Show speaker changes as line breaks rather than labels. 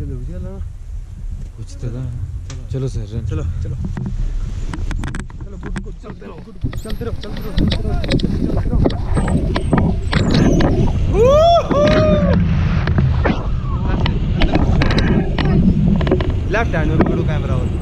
कुछ तो था। चलो सर,
चलो चलो चलो, गुड चलते रहो, चलते रहो, चलते रहो, लेफ्ट हैंड में पकड़ो कैमरा और